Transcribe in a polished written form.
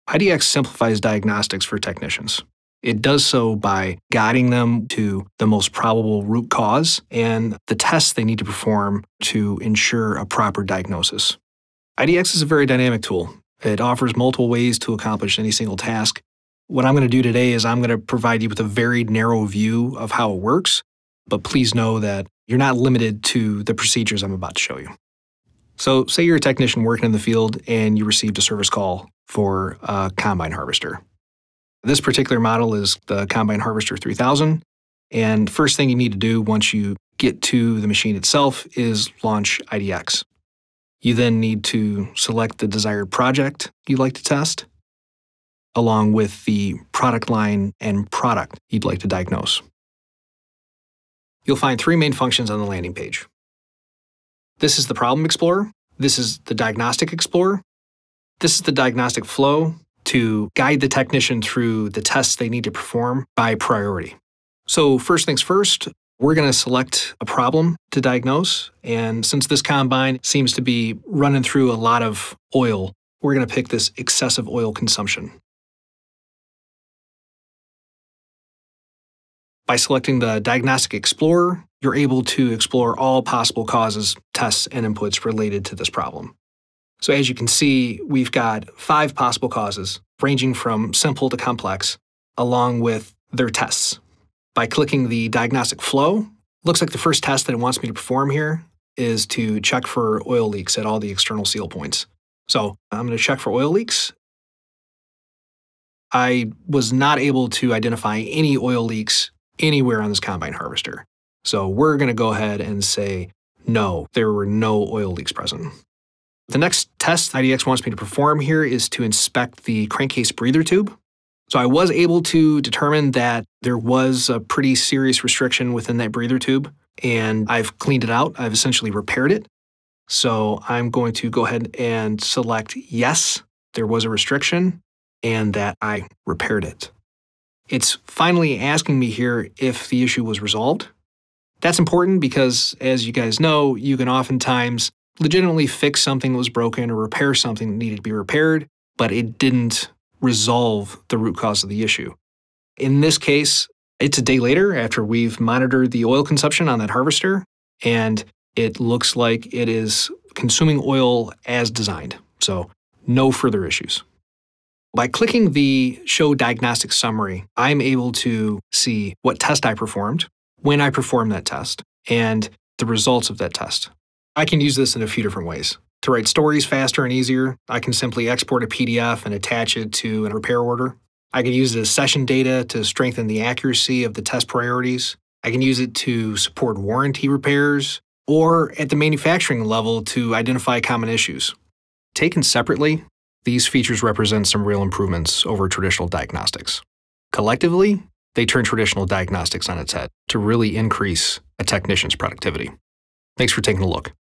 IDEx simplifies diagnostics for technicians. It does so by guiding them to the most probable root cause and the tests they need to perform to ensure a proper diagnosis. IDEx is a very dynamic tool. It offers multiple ways to accomplish any single task. What I'm going to do today is I'm going to provide you with a very narrow view of how it works, but please know that you're not limited to the procedures I'm about to show you. So say you're a technician working in the field and you received a service call for a combine harvester. This particular model is the Combine Harvester 3000, and first thing you need to do once you get to the machine itself is launch IDEx. You then need to select the desired project you'd like to test, along with the product line and product you'd like to diagnose. You'll find three main functions on the landing page. This is the Problem Explorer, this is the Diagnostic Explorer, this is the Diagnostic Flow to guide the technician through the tests they need to perform by priority. So first things first, we're going to select a problem to diagnose, and since this combine seems to be running through a lot of oil, we're going to pick this excessive oil consumption. By selecting the Diagnostic Explorer, you're able to explore all possible causes, tests, and inputs related to this problem. So as you can see, we've got 5 possible causes, ranging from simple to complex, along with their tests. By clicking the Diagnostic Flow, looks like the first test that it wants me to perform here is to check for oil leaks at all the external seal points. So I'm going to check for oil leaks. I was not able to identify any oil leaks anywhere on this combine harvester. So we're going to go ahead and say, no, there were no oil leaks present. The next test IDEx wants me to perform here is to inspect the crankcase breather tube. So I was able to determine that there was a pretty serious restriction within that breather tube, and I've cleaned it out. I've essentially repaired it. So I'm going to go ahead and select yes, there was a restriction, and that I repaired it. It's finally asking me here if the issue was resolved. That's important because, as you guys know, you can oftentimes legitimately fix something that was broken or repair something that needed to be repaired, but it didn't resolve the root cause of the issue. In this case, it's a day later after we've monitored the oil consumption on that harvester, and it looks like it is consuming oil as designed, so no further issues. By clicking the Show Diagnostic Summary, I'm able to see what test I performed, when I performed that test, and the results of that test. I can use this in a few different ways. To write stories faster and easier, I can simply export a PDF and attach it to a repair order. I can use it as session data to strengthen the accuracy of the test priorities. I can use it to support warranty repairs, or at the manufacturing level to identify common issues. Taken separately, these features represent some real improvements over traditional diagnostics. Collectively, they turn traditional diagnostics on its head to really increase a technician's productivity. Thanks for taking a look.